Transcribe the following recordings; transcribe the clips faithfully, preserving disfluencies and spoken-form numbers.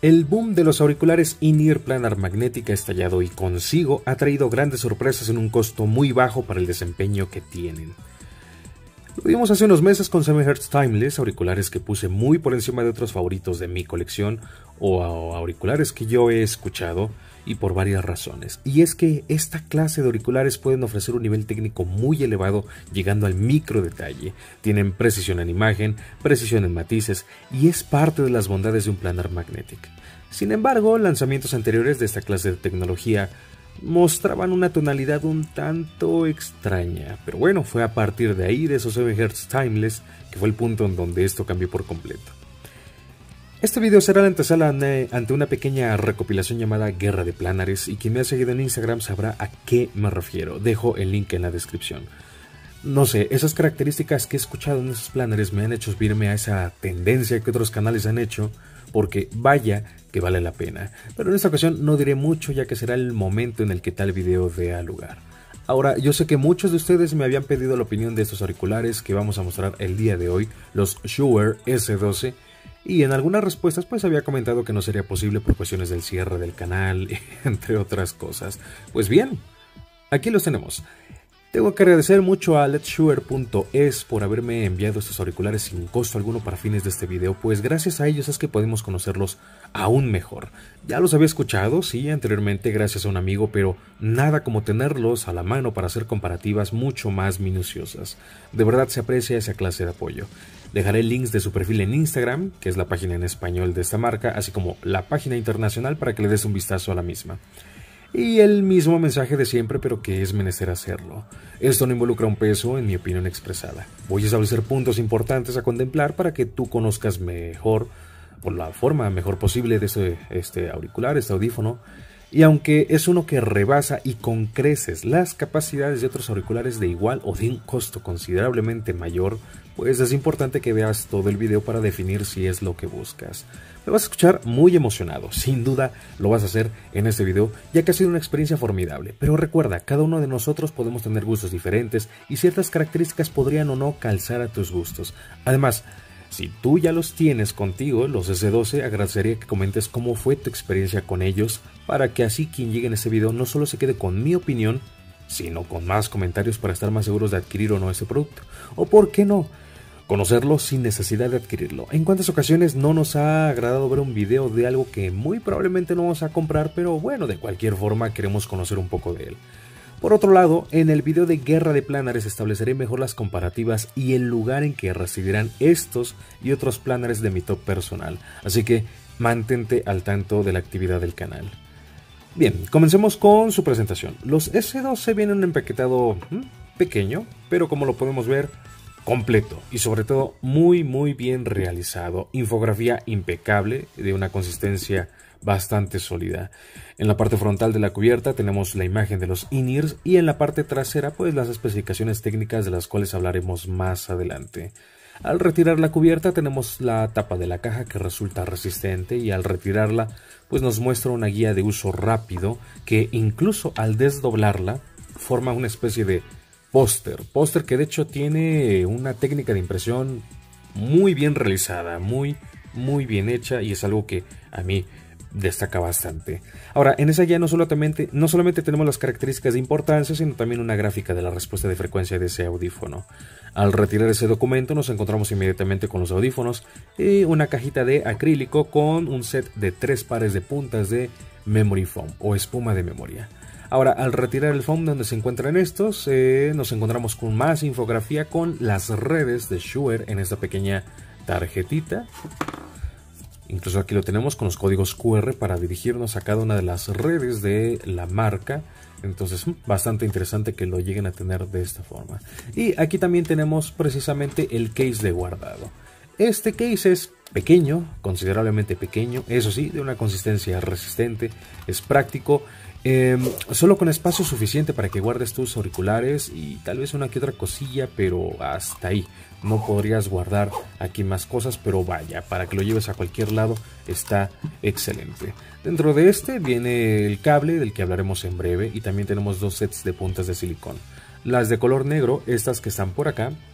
El boom de los auriculares in-ear planar magnética ha estallado y consigo ha traído grandes sorpresas en un costo muy bajo para el desempeño que tienen. Lo vimos hace unos meses con siete hertz Timeless, auriculares que puse muy por encima de otros favoritos de mi colección o auriculares que yo he escuchado y por varias razones. Y es que esta clase de auriculares pueden ofrecer un nivel técnico muy elevado llegando al micro detalle. Tienen precisión en imagen, precisión en matices y es parte de las bondades de un planar magnético. Sin embargo, lanzamientos anteriores de esta clase de tecnología mostraban una tonalidad un tanto extraña, pero bueno, fue a partir de ahí, de esos siete hertz Timeless, que fue el punto en donde esto cambió por completo. Este video será la antesala ante una pequeña recopilación llamada Guerra de Planares, y quien me ha seguido en Instagram sabrá a qué me refiero. Dejo el link en la descripción. No sé, esas características que he escuchado en esos planares me han hecho subirme a esa tendencia que otros canales han hecho, porque vaya que vale la pena. Pero en esta ocasión no diré mucho, ya que será el momento en el que tal video dé lugar. Ahora, yo sé que muchos de ustedes me habían pedido la opinión de estos auriculares que vamos a mostrar el día de hoy, los Shure ese doce, y en algunas respuestas pues había comentado que no sería posible por cuestiones del cierre del canal, entre otras cosas. Pues bien, aquí los tenemos. Tengo que agradecer mucho a lets shure punto es por haberme enviado estos auriculares sin costo alguno para fines de este video, pues gracias a ellos es que podemos conocerlos aún mejor. Ya los había escuchado, sí, anteriormente gracias a un amigo, pero nada como tenerlos a la mano para hacer comparativas mucho más minuciosas. De verdad se aprecia esa clase de apoyo. Dejaré links de su perfil en Instagram, que es la página en español de esta marca, así como la página internacional para que le des un vistazo a la misma. Y el mismo mensaje de siempre, pero que es menester hacerlo. Esto no involucra un peso, en mi opinión expresada. Voy a establecer puntos importantes a contemplar para que tú conozcas mejor, o la forma mejor posible de este, este auricular, este audífono. Y aunque es uno que rebasa y con creces las capacidades de otros auriculares de igual o de un costo considerablemente mayor, pues es importante que veas todo el video para definir si es lo que buscas. Me vas a escuchar muy emocionado, sin duda lo vas a hacer en este video, ya que ha sido una experiencia formidable. Pero recuerda, cada uno de nosotros podemos tener gustos diferentes y ciertas características podrían o no calzar a tus gustos. Además, si tú ya los tienes contigo, los ese doce, agradecería que comentes cómo fue tu experiencia con ellos, para que así quien llegue en este video no solo se quede con mi opinión, sino con más comentarios para estar más seguros de adquirir o no este producto. O por qué no, conocerlo sin necesidad de adquirirlo. En cuántas ocasiones no nos ha agradado ver un video de algo que muy probablemente no vamos a comprar, pero bueno, de cualquier forma queremos conocer un poco de él. Por otro lado, en el video de Guerra de Planares estableceré mejor las comparativas y el lugar en que residirán estos y otros planares de mi top personal, así que mantente al tanto de la actividad del canal. Bien, comencemos con su presentación. Los ese doce vienen en un empaquetado ¿hmm? pequeño, pero como lo podemos ver, completo y sobre todo muy muy bien realizado. Infografía impecable, de una consistencia bastante sólida. En la parte frontal de la cubierta tenemos la imagen de los in-ears y en la parte trasera pues las especificaciones técnicas de las cuales hablaremos más adelante. Al retirar la cubierta tenemos la tapa de la caja que resulta resistente y al retirarla pues nos muestra una guía de uso rápido que incluso al desdoblarla forma una especie de póster, póster que de hecho tiene una técnica de impresión muy bien realizada, muy muy bien hecha y es algo que a mí destaca bastante. Ahora, en esa guía no solamente, no solamente tenemos las características de importancia, sino también una gráfica de la respuesta de frecuencia de ese audífono. Al retirar ese documento nos encontramos inmediatamente con los audífonos y una cajita de acrílico con un set de tres pares de puntas de memory foam o espuma de memoria. Ahora, al retirar el foam donde se encuentran estos, eh, nos encontramos con más infografía con las redes de Shure en esta pequeña tarjetita. Incluso aquí lo tenemos con los códigos cu erre para dirigirnos a cada una de las redes de la marca. Entonces, bastante interesante que lo lleguen a tener de esta forma. Y aquí también tenemos precisamente el case de guardado. Este case es pequeño, considerablemente pequeño, eso sí, de una consistencia resistente, es práctico. Eh, solo con espacio suficiente para que guardes tus auriculares y tal vez una que otra cosilla, pero hasta ahí. No podrías guardar aquí más cosas, pero vaya, para que lo lleves a cualquier lado está excelente. Dentro de este viene el cable del que hablaremos en breve y también tenemos dos sets de puntas de silicón. Las de color negro, estas que están por acá,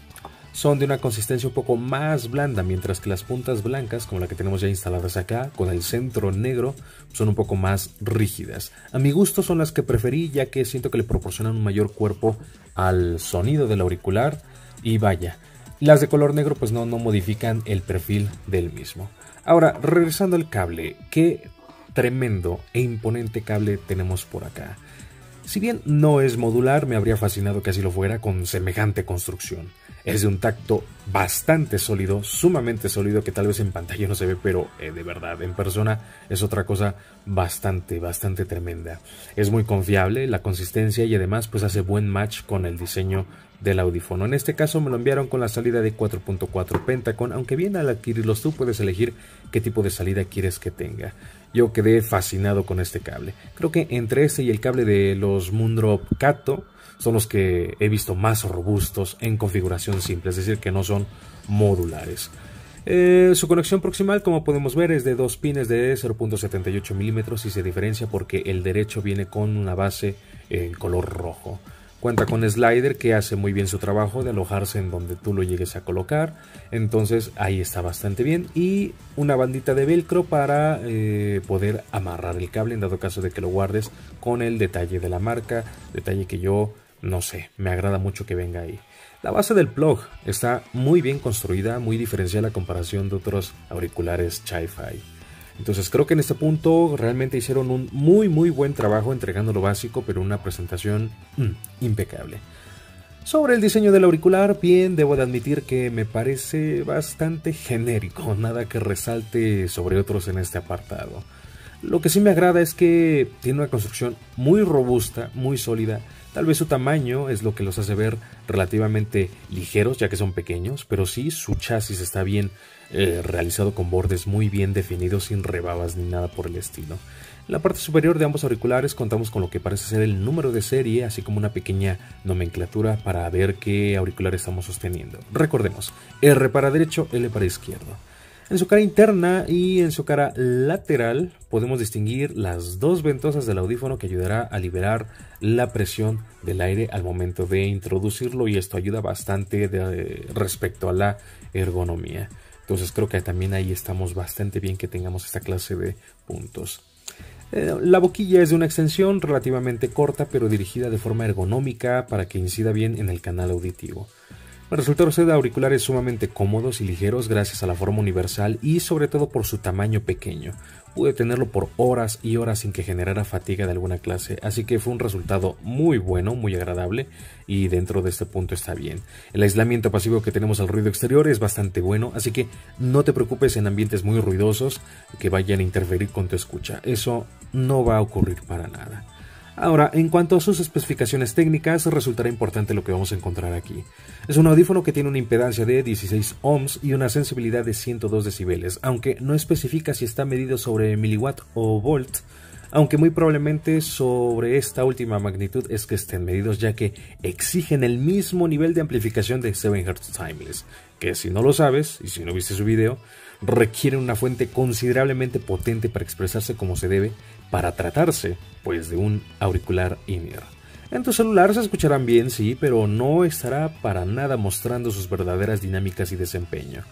son de una consistencia un poco más blanda, mientras que las puntas blancas, como la que tenemos ya instaladas acá, con el centro negro, son un poco más rígidas. A mi gusto son las que preferí, ya que siento que le proporcionan un mayor cuerpo al sonido del auricular, y vaya, las de color negro pues no, no modifican el perfil del mismo. Ahora, regresando al cable, qué tremendo e imponente cable tenemos por acá. Si bien no es modular, me habría fascinado que así lo fuera con semejante construcción. Es de un tacto bastante sólido, sumamente sólido, que tal vez en pantalla no se ve, pero eh, de verdad, en persona es otra cosa bastante, bastante tremenda. Es muy confiable la consistencia y además pues hace buen match con el diseño del audífono. En este caso me lo enviaron con la salida de cuatro punto cuatro Pentacon, aunque bien al adquirirlos tú puedes elegir qué tipo de salida quieres que tenga. Yo quedé fascinado con este cable. Creo que entre este y el cable de los Moondrop Kato son los que he visto más robustos en configuración simple, es decir, que no son modulares. Eh, su conexión proximal, como podemos ver, es de dos pines de cero punto setenta y ocho milímetros y se diferencia porque el derecho viene con una base en color rojo. Cuenta con slider que hace muy bien su trabajo de alojarse en donde tú lo llegues a colocar, entonces ahí está bastante bien, y una bandita de velcro para eh, poder amarrar el cable en dado caso de que lo guardes con el detalle de la marca, detalle que yo no sé, me agrada mucho que venga ahí. La base del plug está muy bien construida, muy diferencial a comparación de otros auriculares Chi-Fi. Entonces creo que en este punto realmente hicieron un muy muy buen trabajo entregando lo básico, pero una presentación mm, impecable. Sobre el diseño del auricular, bien, debo de admitir que me parece bastante genérico, nada que resalte sobre otros en este apartado. Lo que sí me agrada es que tiene una construcción muy robusta, muy sólida. Tal vez su tamaño es lo que los hace ver relativamente ligeros, ya que son pequeños, pero sí su chasis está bien eh, realizado con bordes muy bien definidos, sin rebabas ni nada por el estilo. En la parte superior de ambos auriculares contamos con lo que parece ser el número de serie, así como una pequeña nomenclatura para ver qué auricular estamos sosteniendo. Recordemos, R para derecho, L para izquierdo. En su cara interna y en su cara lateral podemos distinguir las dos ventosas del audífono que ayudará a liberar la presión del aire al momento de introducirlo, y esto ayuda bastante de, respecto a la ergonomía. Entonces creo que también ahí estamos bastante bien que tengamos esta clase de puntos. Eh, la boquilla es de una extensión relativamente corta pero dirigida de forma ergonómica para que incida bien en el canal auditivo. El resultado es de auriculares sumamente cómodos y ligeros gracias a la forma universal y sobre todo por su tamaño pequeño. Pude tenerlo por horas y horas sin que generara fatiga de alguna clase, así que fue un resultado muy bueno, muy agradable, y dentro de este punto está bien. El aislamiento pasivo que tenemos al ruido exterior es bastante bueno, así que no te preocupes en ambientes muy ruidosos que vayan a interferir con tu escucha. Eso no va a ocurrir para nada. Ahora, en cuanto a sus especificaciones técnicas, resultará importante lo que vamos a encontrar aquí. Es un audífono que tiene una impedancia de dieciséis ohms y una sensibilidad de ciento dos decibeles, aunque no especifica si está medido sobre miliwatt o volt, aunque muy probablemente sobre esta última magnitud es que estén medidos, ya que exigen el mismo nivel de amplificación de seven hertz Timeless, que si no lo sabes, y si no viste su video, requiere una fuente considerablemente potente para expresarse como se debe, para tratarse, pues, de un auricular in-ear. En tu celular se escucharán bien, sí, pero no estará para nada mostrando sus verdaderas dinámicas y desempeño.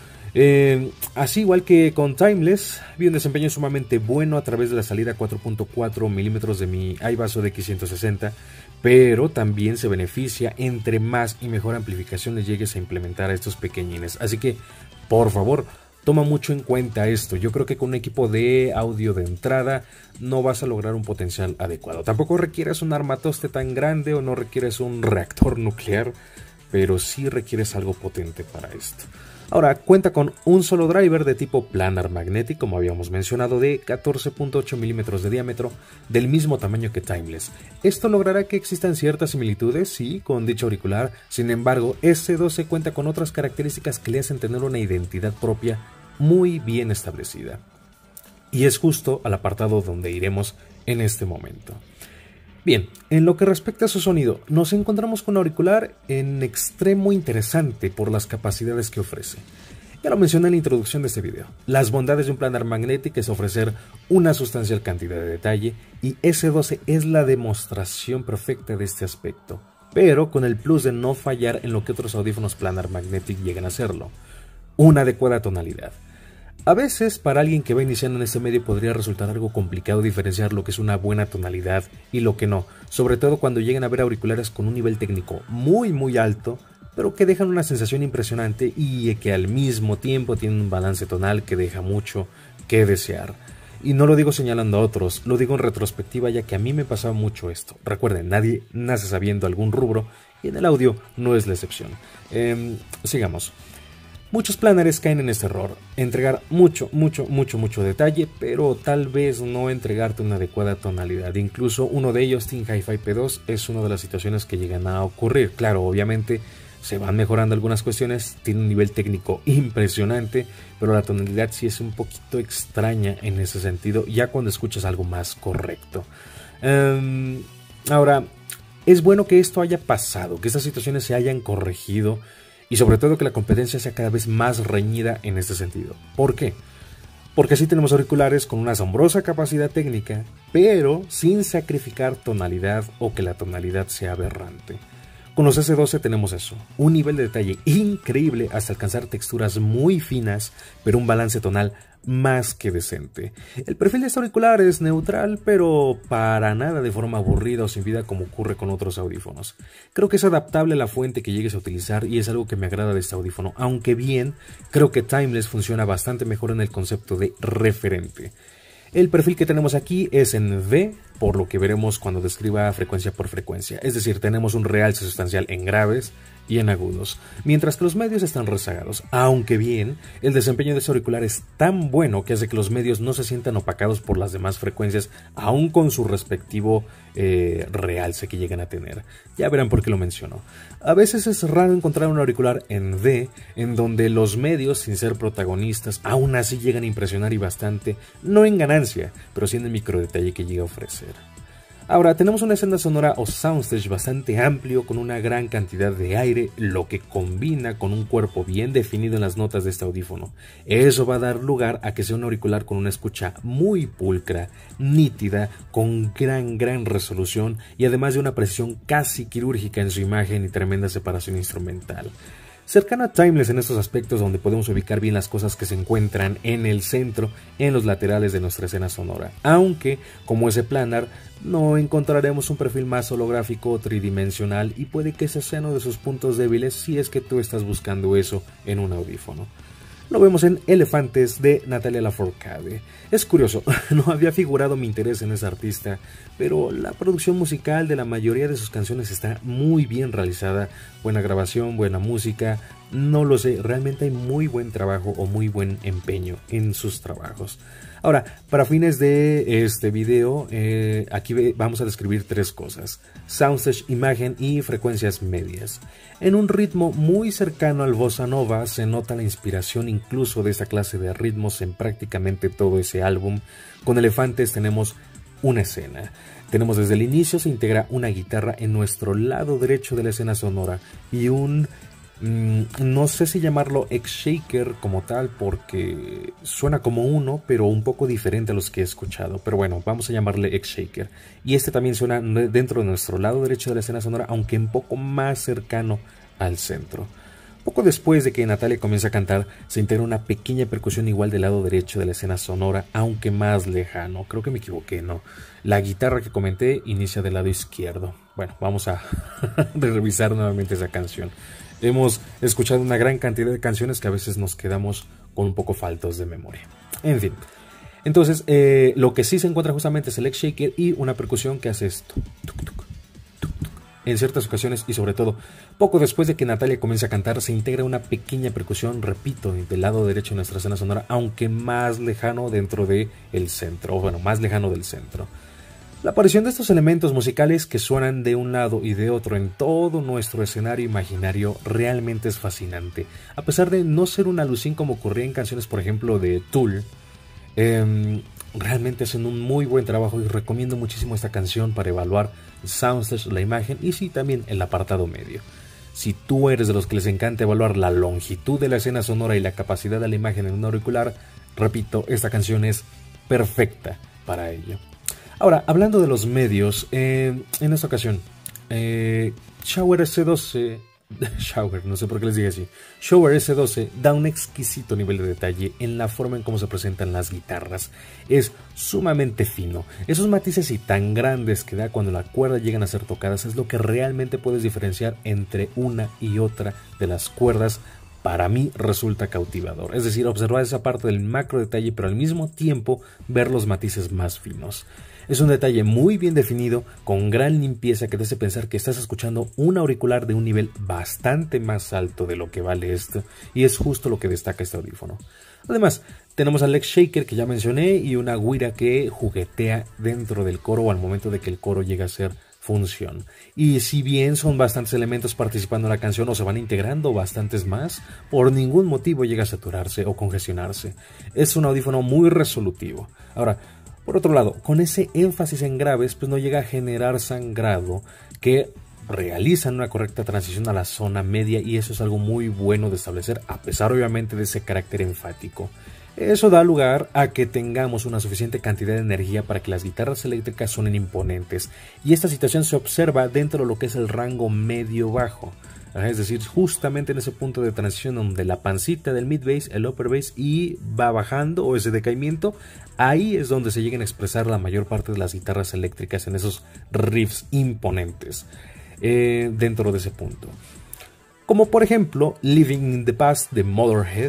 Eh, así igual que con Timeless, vi un desempeño sumamente bueno a través de la salida cuatro punto cuatro milímetros de mi iVaso D X ciento sesenta, pero también se beneficia entre más y mejor amplificación le llegues a implementar a estos pequeñines. Así que, por favor, toma mucho en cuenta esto. Yo creo que con un equipo de audio de entrada no vas a lograr un potencial adecuado. Tampoco requieres un armatoste tan grande o no requieres un reactor nuclear, pero sí requieres algo potente para esto. Ahora, cuenta con un solo driver de tipo planar magnetic, como habíamos mencionado, de catorce punto ocho milímetros de diámetro, del mismo tamaño que Timeless. Esto logrará que existan ciertas similitudes, sí, con dicho auricular. Sin embargo, ese doce cuenta con otras características que le hacen tener una identidad propia muy bien establecida. Y es justo al apartado donde iremos en este momento. Bien, en lo que respecta a su sonido, nos encontramos con un auricular en extremo interesante por las capacidades que ofrece. Ya lo mencioné en la introducción de este video. Las bondades de un planar magnético es ofrecer una sustancial cantidad de detalle, y ese doce es la demostración perfecta de este aspecto. pero con el plus de no fallar en lo que otros audífonos Planar Magnetic llegan a hacerlo: una adecuada tonalidad. A veces, para alguien que va iniciando en este medio podría resultar algo complicado diferenciar lo que es una buena tonalidad y lo que no, sobre todo cuando llegan a ver auriculares con un nivel técnico muy muy alto, pero que dejan una sensación impresionante y que al mismo tiempo tienen un balance tonal que deja mucho que desear. Y no lo digo señalando a otros, lo digo en retrospectiva, ya que a mí me pasaba mucho esto. Recuerden, nadie nace sabiendo algún rubro y en el audio no es la excepción. Eh, sigamos. Muchos planares caen en este error: entregar mucho, mucho, mucho, mucho detalle, pero tal vez no entregarte una adecuada tonalidad. Incluso uno de ellos, Team Hi-Fi P dos, es una de las situaciones que llegan a ocurrir. Claro, obviamente se van mejorando algunas cuestiones, tiene un nivel técnico impresionante, pero la tonalidad sí es un poquito extraña en ese sentido, ya cuando escuchas algo más correcto. Um, ahora, es bueno que esto haya pasado, que estas situaciones se hayan corregido, y sobre todo que la competencia sea cada vez más reñida en este sentido. ¿Por qué? Porque así tenemos auriculares con una asombrosa capacidad técnica, pero sin sacrificar tonalidad o que la tonalidad sea aberrante. Con los S doce tenemos eso, un nivel de detalle increíble hasta alcanzar texturas muy finas, pero un balance tonal más que decente. El perfil de este auricular es neutral, pero para nada de forma aburrida o sin vida como ocurre con otros audífonos. Creo que es adaptable a la fuente que llegues a utilizar y es algo que me agrada de este audífono, aunque bien creo que Timeless funciona bastante mejor en el concepto de referente. El perfil que tenemos aquí es en V, por lo que veremos cuando describa frecuencia por frecuencia, es decir, tenemos un realce sustancial en graves y en agudos, mientras que los medios están rezagados, aunque bien, el desempeño de este auricular es tan bueno que hace que los medios no se sientan opacados por las demás frecuencias, aún con su respectivo eh, realce que llegan a tener. Ya verán por qué lo menciono. A veces es raro encontrar un auricular en D, en donde los medios, sin ser protagonistas, aún así llegan a impresionar y bastante, no en ganancia, pero sí en el micro detalle que llega a ofrecer. Ahora, tenemos una escena sonora o soundstage bastante amplio con una gran cantidad de aire, lo que combina con un cuerpo bien definido en las notas de este audífono. Eso va a dar lugar a que sea un auricular con una escucha muy pulcra, nítida, con gran gran resolución y además de una precisión casi quirúrgica en su imagen y tremenda separación instrumental. Cercano a Timeless en estos aspectos, donde podemos ubicar bien las cosas que se encuentran en el centro, en los laterales de nuestra escena sonora, aunque como ese planar no encontraremos un perfil más holográfico o tridimensional y puede que ese sea uno de sus puntos débiles si es que tú estás buscando eso en un audífono. Lo vemos en Elefantes de Natalia Lafourcade. Es curioso, no había figurado mi interés en esa artista, pero la producción musical de la mayoría de sus canciones está muy bien realizada, buena grabación, buena música, no lo sé, realmente hay muy buen trabajo o muy buen empeño en sus trabajos. Ahora, para fines de este video, eh, aquí vamos a describir tres cosas: soundstage, imagen y frecuencias medias. En un ritmo muy cercano al bossa nova se nota la inspiración incluso de esta clase de ritmos en prácticamente todo ese álbum. Con Elefantes tenemos una escena. Tenemos desde el inicio se integra una guitarra en nuestro lado derecho de la escena sonora y un... no sé si llamarlo X-Shaker como tal porque suena como uno, pero un poco diferente a los que he escuchado, pero bueno, vamos a llamarle X-Shaker. Y este también suena dentro de nuestro lado derecho de la escena sonora, aunque un poco más cercano al centro. Poco después de que Natalia comienza a cantar, se integra una pequeña percusión igual del lado derecho de la escena sonora, aunque más lejano. Creo que me equivoqué, ¿no? La guitarra que comenté inicia del lado izquierdo. Bueno, vamos a revisar nuevamente esa canción. Hemos escuchado una gran cantidad de canciones que a veces nos quedamos con un poco faltos de memoria. En fin, entonces eh, lo que sí se encuentra justamente es el X-Shaker y una percusión que hace esto. Tuc, tuc, tuc, tuc. En ciertas ocasiones y sobre todo poco después de que Natalia comience a cantar se integra una pequeña percusión, repito, del lado derecho de nuestra escena sonora, aunque más lejano dentro del centro, o bueno, más lejano del centro. La aparición de estos elementos musicales que suenan de un lado y de otro en todo nuestro escenario imaginario realmente es fascinante. A pesar de no ser una alucín como ocurría en canciones, por ejemplo, de Tool, eh, realmente hacen un muy buen trabajo y recomiendo muchísimo esta canción para evaluar el soundstage, la imagen y sí también el apartado medio. Si tú eres de los que les encanta evaluar la longitud de la escena sonora y la capacidad de la imagen en un auricular, repito, esta canción es perfecta para ello. Ahora, hablando de los medios, eh, en esta ocasión, eh, Shure S doce, Shure, no sé por qué les digo así, Shure S doce da un exquisito nivel de detalle en la forma en cómo se presentan las guitarras. Es sumamente fino. Esos matices y tan grandes que da cuando la cuerda llegan a ser tocadas es lo que realmente puedes diferenciar entre una y otra de las cuerdas. Para mí resulta cautivador, es decir, observar esa parte del macro detalle, pero al mismo tiempo ver los matices más finos. Es un detalle muy bien definido, con gran limpieza que te hace pensar que estás escuchando un auricular de un nivel bastante más alto de lo que vale esto, y es justo lo que destaca este audífono. Además, tenemos al leg shaker que ya mencioné y una guira que juguetea dentro del coro o al momento de que el coro llega a ser función. Y si bien son bastantes elementos participando en la canción o se van integrando bastantes más, por ningún motivo llega a saturarse o congestionarse. Es un audífono muy resolutivo. Ahora, por otro lado, con ese énfasis en graves, pues no llega a generar sangrado que realizan una correcta transición a la zona media, y eso es algo muy bueno de establecer, a pesar obviamente de ese carácter enfático. Eso da lugar a que tengamos una suficiente cantidad de energía para que las guitarras eléctricas suenen imponentes, y esta situación se observa dentro de lo que es el rango medio-bajo, es decir, justamente en ese punto de transición donde la pancita del mid bass, el upper bass y va bajando, o ese decaimiento, ahí es donde se llegan a expresar la mayor parte de las guitarras eléctricas en esos riffs imponentes eh, dentro de ese punto. Como por ejemplo Living in the Past de Motorhead.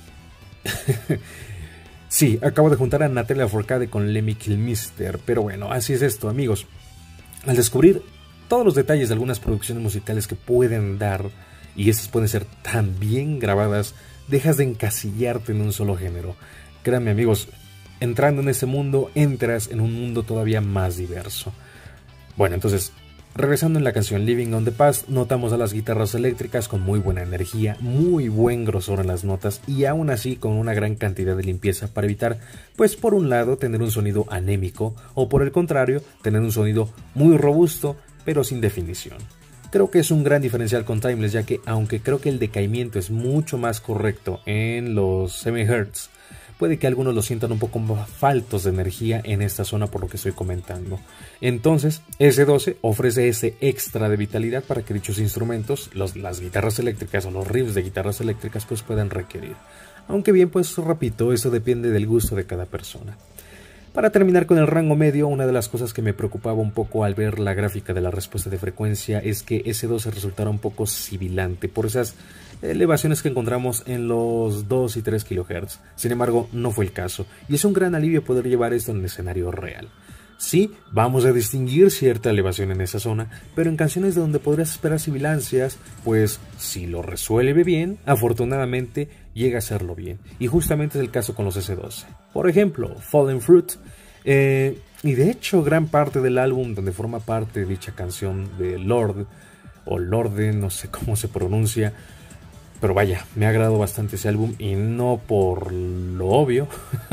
Sí, acabo de juntar a Natalia Lafourcade con Lemmy Kilmister, pero bueno, así es esto, amigos. Al descubrir todos los detalles de algunas producciones musicales que pueden dar, y estas pueden ser tan bien grabadas, dejas de encasillarte en un solo género. Créanme, amigos, entrando en ese mundo, entras en un mundo todavía más diverso. Bueno, entonces, regresando en la canción Living on the Past, notamos a las guitarras eléctricas con muy buena energía, muy buen grosor en las notas y aún así con una gran cantidad de limpieza para evitar, pues por un lado, tener un sonido anémico o por el contrario, tener un sonido muy robusto pero sin definición. Creo que es un gran diferencial con Timeless, ya que aunque creo que el decaimiento es mucho más correcto en los siete hertz, puede que algunos lo sientan un poco faltos de energía en esta zona por lo que estoy comentando. Entonces, S doce ofrece ese extra de vitalidad para que dichos instrumentos, los, las guitarras eléctricas o los riffs de guitarras eléctricas, pues puedan requerir. Aunque bien, pues repito, eso depende del gusto de cada persona. Para terminar con el rango medio, una de las cosas que me preocupaba un poco al ver la gráfica de la respuesta de frecuencia es que S doce resultara un poco sibilante por esas elevaciones que encontramos en los dos y tres kilohertz. Sin embargo, no fue el caso, y es un gran alivio poder llevar esto en el escenario real. Sí, vamos a distinguir cierta elevación en esa zona, pero en canciones de donde podrías esperar sibilancias, pues si lo resuelve bien, afortunadamente llega a hacerlo bien, y justamente es el caso con los S doce. Por ejemplo, Fallen Fruit, eh, y de hecho gran parte del álbum donde forma parte de dicha canción de Lorde, o Lorde, no sé cómo se pronuncia, pero vaya, me ha agradado bastante ese álbum y no por lo obvio.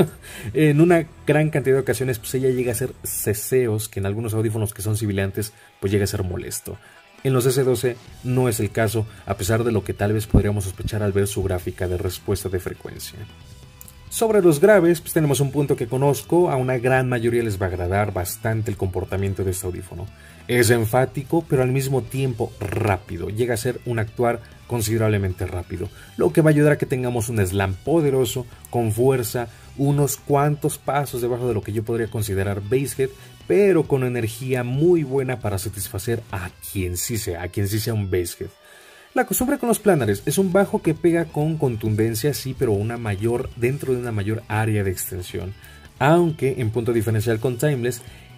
En una gran cantidad de ocasiones pues ella llega a ser ceseos, que en algunos audífonos que son sibilantes pues llega a ser molesto. En los S doce no es el caso, a pesar de lo que tal vez podríamos sospechar al ver su gráfica de respuesta de frecuencia. Sobre los graves, pues tenemos un punto que conozco, a una gran mayoría les va a agradar bastante el comportamiento de este audífono. Es enfático, pero al mismo tiempo rápido, llega a ser un actuar considerablemente rápido, lo que va a ayudar a que tengamos un slam poderoso, con fuerza, unos cuantos pasos debajo de lo que yo podría considerar basshead, pero con energía muy buena para satisfacer a quien sí sea, a quien sí sea un basshead. La costumbre con los planares es un bajo que pega con contundencia, sí, pero una mayor dentro de una mayor área de extensión, aunque en punto diferencial con Timeless,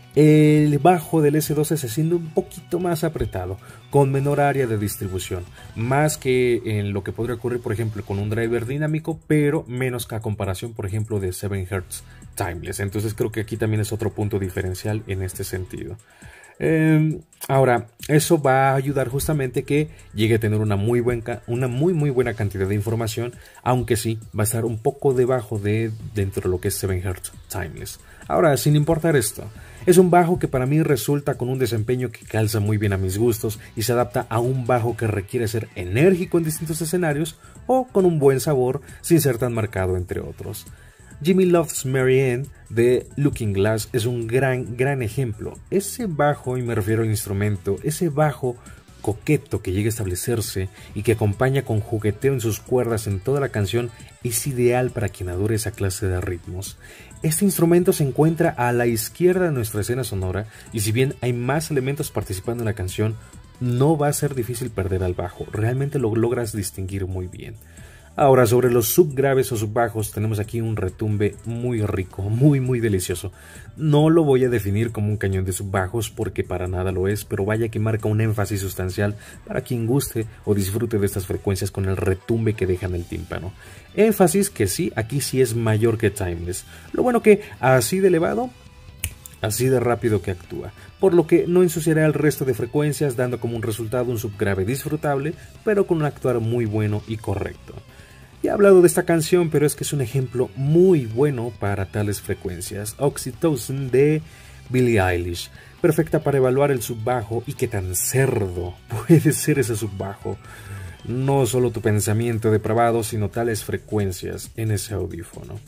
el bajo del S doce se siente un poquito más apretado, con menor área de distribución, más que en lo que podría ocurrir por ejemplo con un driver dinámico, pero menos que a comparación por ejemplo de siete hertz Timeless. Entonces creo que aquí también es otro punto diferencial en este sentido. Eh, ahora, eso va a ayudar justamente que llegue a tener una muy, buena, una muy muy buena cantidad de información, aunque sí va a estar un poco debajo de dentro de lo que es siete hertz Timeless. Ahora, sin importar esto, es un bajo que para mí resulta con un desempeño que calza muy bien a mis gustos y se adapta a un bajo que requiere ser enérgico en distintos escenarios o con un buen sabor sin ser tan marcado entre otros. Jimmy Loves Mary Ann de Looking Glass es un gran, gran ejemplo. Ese bajo, y me refiero al instrumento, ese bajo coqueto que llega a establecerse y que acompaña con jugueteo en sus cuerdas en toda la canción es ideal para quien adore esa clase de ritmos. Este instrumento se encuentra a la izquierda de nuestra escena sonora y si bien hay más elementos participando en la canción, no va a ser difícil perder al bajo, realmente lo logras distinguir muy bien. Ahora, sobre los subgraves o subbajos, tenemos aquí un retumbe muy rico, muy muy delicioso. No lo voy a definir como un cañón de subbajos porque para nada lo es, pero vaya que marca un énfasis sustancial para quien guste o disfrute de estas frecuencias con el retumbe que dejan el tímpano. Énfasis que sí, aquí sí es mayor que Timeless. Lo bueno que así de elevado, así de rápido que actúa, por lo que no ensuciará el resto de frecuencias, dando como un resultado un subgrave disfrutable, pero con un actuar muy bueno y correcto. Ya he hablado de esta canción, pero es que es un ejemplo muy bueno para tales frecuencias. Oxytocin de Billie Eilish, perfecta para evaluar el subbajo y qué tan cerdo puede ser ese subbajo. No solo tu pensamiento depravado, sino tales frecuencias en ese audífono.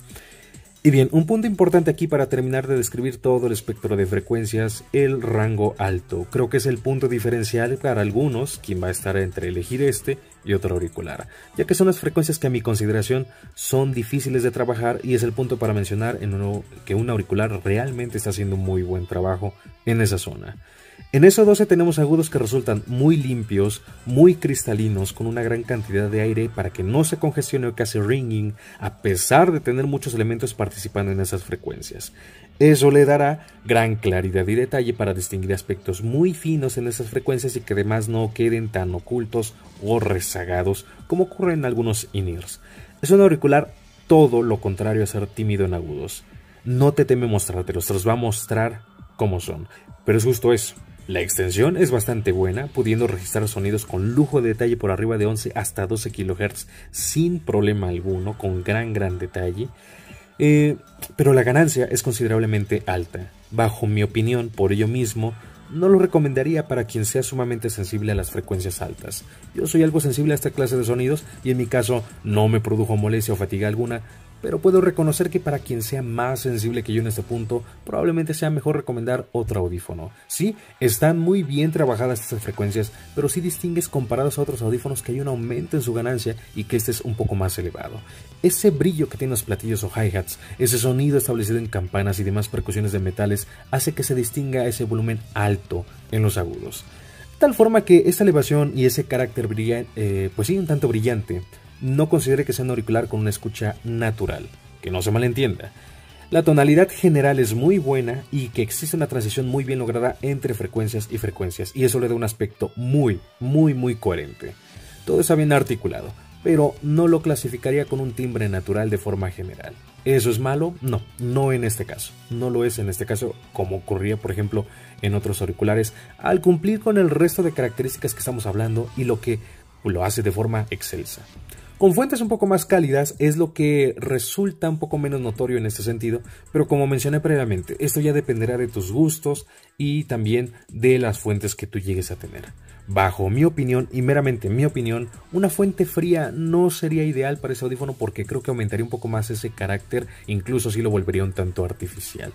Y bien, un punto importante aquí para terminar de describir todo el espectro de frecuencias, el rango alto. Creo que es el punto diferencial para algunos, quien va a estar entre elegir este y otro auricular, ya que son las frecuencias que a mi consideración son difíciles de trabajar y es el punto para mencionar en uno, que un auricular realmente está haciendo muy buen trabajo en esa zona. En S O doce tenemos agudos que resultan muy limpios, muy cristalinos, con una gran cantidad de aire para que no se congestione o casi ringing, a pesar de tener muchos elementos participando en esas frecuencias. Eso le dará gran claridad y detalle para distinguir aspectos muy finos en esas frecuencias y que además no queden tan ocultos o rezagados como ocurre en algunos in-ears. Es un auricular todo lo contrario a ser tímido en agudos. No te teme mostrártelos, te los va a mostrar como son, pero es justo eso. La extensión es bastante buena, pudiendo registrar sonidos con lujo de detalle por arriba de once hasta doce kilohertz sin problema alguno, con gran gran detalle. Eh, pero la ganancia es considerablemente alta. Bajo mi opinión, por ello mismo, no lo recomendaría para quien sea sumamente sensible a las frecuencias altas. Yo soy algo sensible a esta clase de sonidos y en mi caso no me produjo molestia o fatiga alguna, pero puedo reconocer que para quien sea más sensible que yo en este punto, probablemente sea mejor recomendar otro audífono. Sí, están muy bien trabajadas estas frecuencias, pero sí distingues comparados a otros audífonos que hay un aumento en su ganancia y que este es un poco más elevado. Ese brillo que tienen los platillos o hi-hats, ese sonido establecido en campanas y demás percusiones de metales, hace que se distinga ese volumen alto en los agudos. De tal forma que esta elevación y ese carácter brillante, eh, pues sí, un tanto brillante, no considere que sea un auricular con una escucha natural, que no se malentienda. La tonalidad general es muy buena y que existe una transición muy bien lograda entre frecuencias y frecuencias, y eso le da un aspecto muy, muy, muy coherente. Todo está bien articulado, pero no lo clasificaría con un timbre natural de forma general. ¿Eso es malo? No, no en este caso. No lo es en este caso, como ocurría, por ejemplo, en otros auriculares, al cumplir con el resto de características que estamos hablando y lo que lo hace de forma excelsa. Con fuentes un poco más cálidas es lo que resulta un poco menos notorio en este sentido, pero como mencioné previamente, esto ya dependerá de tus gustos y también de las fuentes que tú llegues a tener. Bajo mi opinión, y meramente mi opinión, una fuente fría no sería ideal para ese audífono porque creo que aumentaría un poco más ese carácter, incluso si lo volvería un tanto artificial.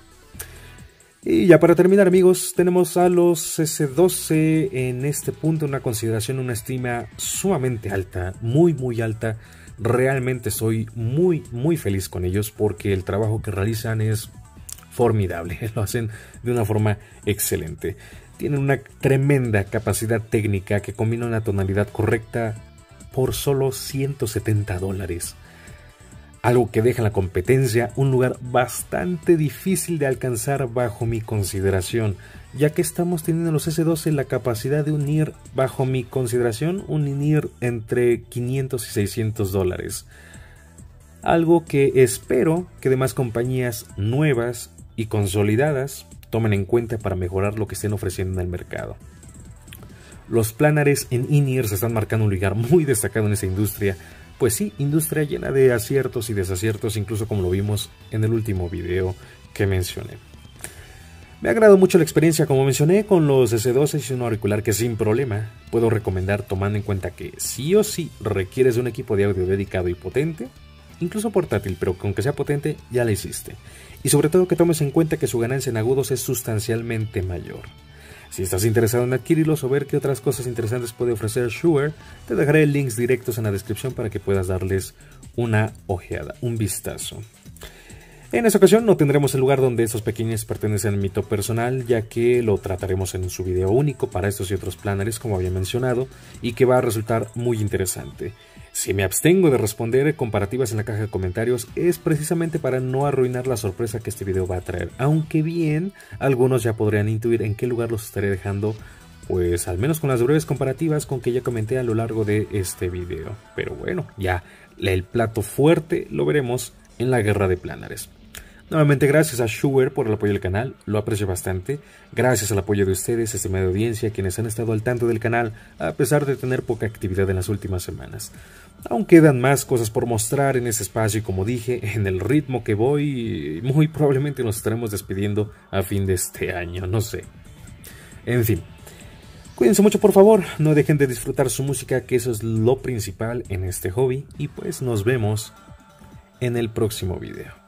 Y ya para terminar, amigos, tenemos a los S doce en este punto, una consideración, una estima sumamente alta, muy muy alta. Realmente soy muy muy feliz con ellos porque el trabajo que realizan es formidable, lo hacen de una forma excelente. Tienen una tremenda capacidad técnica que combina una tonalidad correcta por solo ciento setenta dólares. Algo que deja en la competencia un lugar bastante difícil de alcanzar bajo mi consideración, ya que estamos teniendo los S doce la capacidad de unir, bajo mi consideración, un in-ear entre quinientos y seiscientos dólares. Algo que espero que demás compañías nuevas y consolidadas tomen en cuenta para mejorar lo que estén ofreciendo en el mercado. Los planares en in-ears están marcando un lugar muy destacado en esta industria. Pues sí, industria llena de aciertos y desaciertos, incluso como lo vimos en el último video que mencioné. Me ha agradado mucho la experiencia, como mencioné, con los S doce, es un auricular que sin problema puedo recomendar, tomando en cuenta que sí o sí requieres de un equipo de audio dedicado y potente, incluso portátil, pero que aunque sea potente, ya la hiciste. Y sobre todo que tomes en cuenta que su ganancia en agudos es sustancialmente mayor. Si estás interesado en adquirirlos o ver qué otras cosas interesantes puede ofrecer Shure, te dejaré links directos en la descripción para que puedas darles una ojeada, un vistazo. En esta ocasión no tendremos el lugar donde esos pequeños pertenecen a mi top personal, ya que lo trataremos en su video único para estos y otros planners, como había mencionado, y que va a resultar muy interesante. Si me abstengo de responder comparativas en la caja de comentarios es precisamente para no arruinar la sorpresa que este video va a traer, aunque bien algunos ya podrían intuir en qué lugar los estaré dejando, pues al menos con las breves comparativas con que ya comenté a lo largo de este video. Pero bueno, ya el plato fuerte lo veremos en la guerra de planners. Nuevamente gracias a Shure por el apoyo del canal, lo aprecio bastante. Gracias al apoyo de ustedes, estimada audiencia, quienes han estado al tanto del canal a pesar de tener poca actividad en las últimas semanas. Aún quedan más cosas por mostrar en ese espacio y como dije, en el ritmo que voy, muy probablemente nos estaremos despidiendo a fin de este año, no sé. En fin, cuídense mucho por favor, no dejen de disfrutar su música, que eso es lo principal en este hobby, y pues nos vemos en el próximo video.